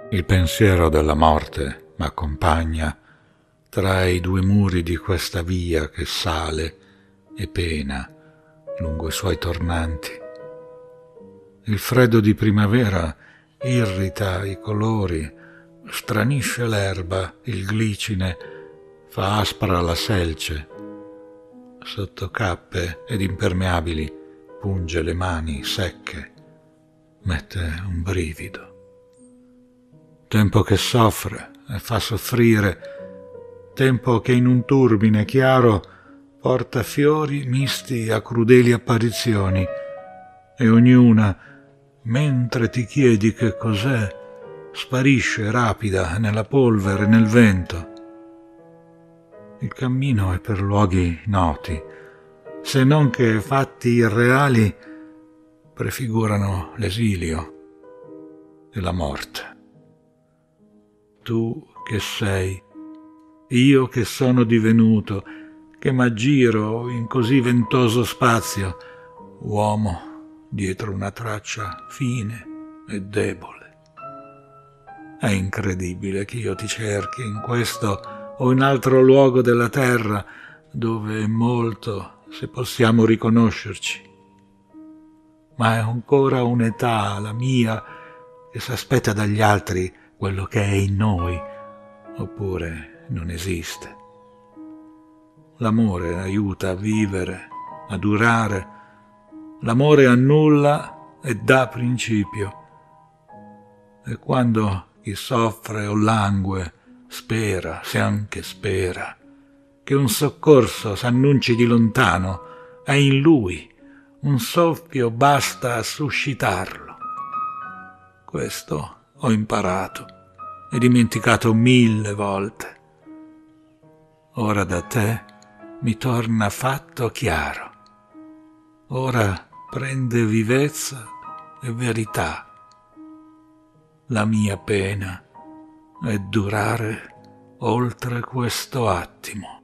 Il pensiero della morte m'accompagna tra i due muri di questa via che sale e pena lungo i suoi tornanti. Il freddo di primavera irrita i colori, stranisce l'erba, il glicine, fa aspra la selce. Sotto cappe ed impermeabili punge le mani secche, mette un brivido. Tempo che soffre e fa soffrire, tempo che in un turbine chiaro porta fiori misti a crudeli apparizioni, e ognuna, mentre ti chiedi che cos'è, sparisce rapida nella polvere, nel vento. Il cammino è per luoghi noti, se non che fatti irreali prefigurano l'esilio e la morte. Tu che sei, io che sono divenuto, che m'aggiro in così ventoso spazio, uomo dietro una traccia fine e debole. È incredibile che io ti cerchi in questo o in altro luogo della terra, dove è molto se possiamo riconoscerci. Ma è ancora un'età, la mia, che s'aspetta dagli altri quello che è in noi, oppure non esiste. L'amore aiuta a vivere, a durare. L'amore annulla e dà principio. E quando chi soffre o langue spera, se anche spera, che un soccorso s'annunci di lontano, è in lui, un soffio basta a suscitarlo. Questo ho imparato e dimenticato 1000 volte. Ora da te mi torna fatto chiaro. Ora prende vivezza e verità. La mia pena è durare oltre questo attimo.